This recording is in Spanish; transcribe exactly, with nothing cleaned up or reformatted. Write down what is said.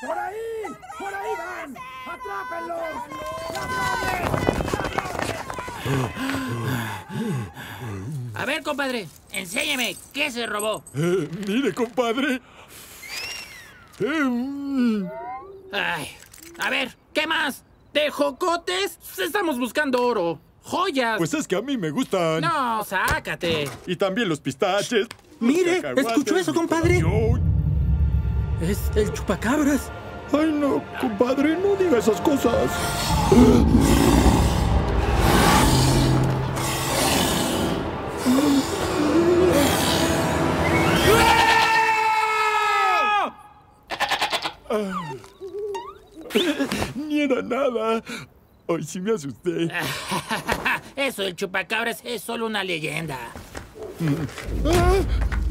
¡Por ahí! ¡Por ahí van! ¡Atrápenlos! A ver, compadre, enséñeme, ¿qué se robó? Eh, mire, compadre. Eh, Ay, a ver, ¿qué más? ¿De jocotes? Estamos buscando oro. ¡Joyas! Pues es que a mí me gustan. No, sácate. Y también los pistaches. Mire, los cacahuates, ¿escuchó eso, mi compadre? corazón. Es el chupacabras. Ay, no, compadre, no diga esas cosas. Ni era nada. Hoy sí me asusté. Eso del chupacabras es solo una leyenda. Ah,